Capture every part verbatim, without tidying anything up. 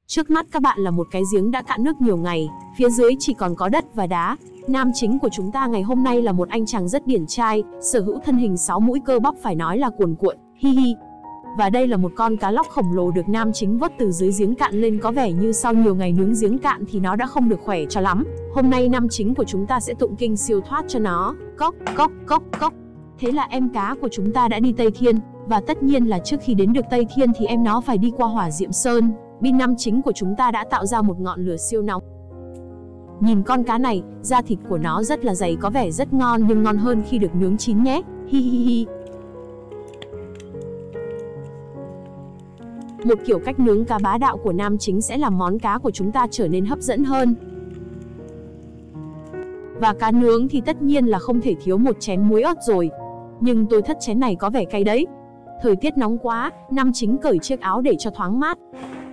Trước mắt các bạn là một cái giếng đã cạn nước nhiều ngày, phía dưới chỉ còn có đất và đá. Nam chính của chúng ta ngày hôm nay là một anh chàng rất điển trai, sở hữu thân hình sáu mũi cơ bắp phải nói là cuồn cuộn, hi hi. Và đây là một con cá lóc khổng lồ được nam chính vớt từ dưới giếng cạn lên, có vẻ như sau nhiều ngày nướng giếng cạn thì nó đã không được khỏe cho lắm. Hôm nay nam chính của chúng ta sẽ tụng kinh siêu thoát cho nó. Cốc, cốc, cốc, cốc. Thế là em cá của chúng ta đã đi Tây Thiên, và tất nhiên là trước khi đến được Tây Thiên thì em nó phải đi qua Hỏa Diệm Sơn. Bên nam chính của chúng ta đã tạo ra một ngọn lửa siêu nóng. Nhìn con cá này, da thịt của nó rất là dày, có vẻ rất ngon nhưng ngon hơn khi được nướng chín nhé. Hi hi hi. Một kiểu cách nướng cá bá đạo của nam chính sẽ làm món cá của chúng ta trở nên hấp dẫn hơn. Và cá nướng thì tất nhiên là không thể thiếu một chén muối ớt rồi. Nhưng tôi thất chén này có vẻ cay đấy. Thời tiết nóng quá, nam chính cởi chiếc áo để cho thoáng mát.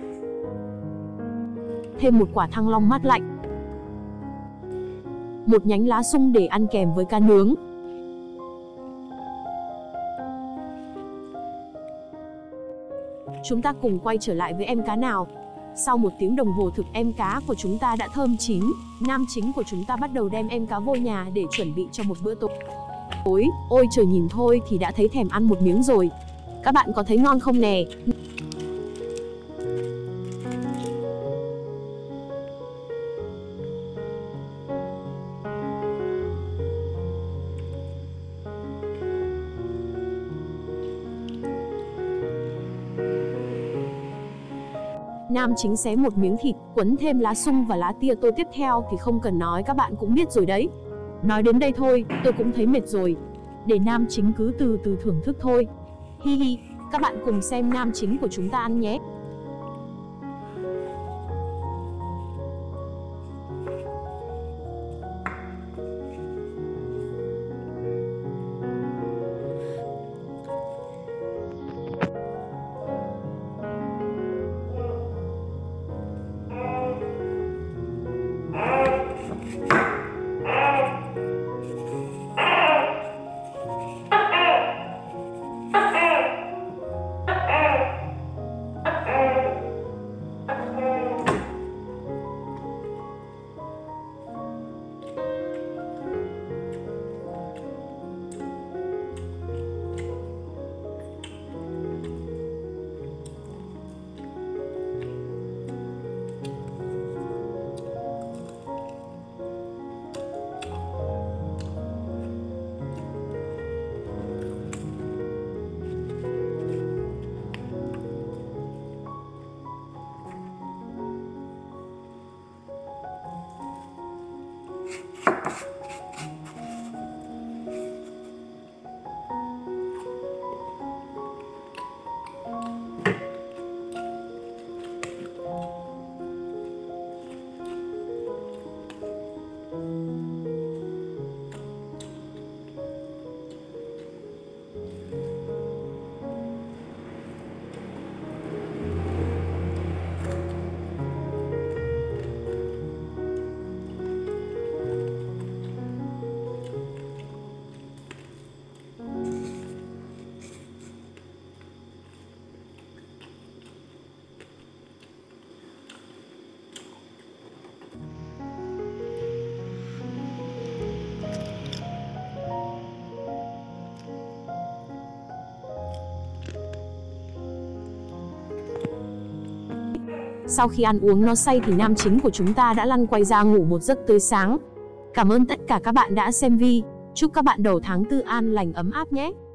Thêm một quả thăng long mát lạnh. Một nhánh lá sung để ăn kèm với cá nướng. Chúng ta cùng quay trở lại với em cá nào. Sau một tiếng đồng hồ thực, em cá của chúng ta đã thơm chín. Nam chính của chúng ta bắt đầu đem em cá vô nhà để chuẩn bị cho một bữa tối. Ôi trời, nhìn thôi thì đã thấy thèm ăn một miếng rồi. Các bạn có thấy ngon không nè? Nam chính xé một miếng thịt, quấn thêm lá sung và lá tia tô tiếp theo thì không cần nói, các bạn cũng biết rồi đấy. Nói đến đây thôi, tôi cũng thấy mệt rồi. Để nam chính cứ từ từ thưởng thức thôi. Hi hi, các bạn cùng xem nam chính của chúng ta ăn nhé. Sau khi ăn uống no say thì nam chính của chúng ta đã lăn quay ra ngủ một giấc tươi sáng. Cảm ơn tất cả các bạn đã xem vi. Chúc các bạn đầu tháng tư an lành ấm áp nhé.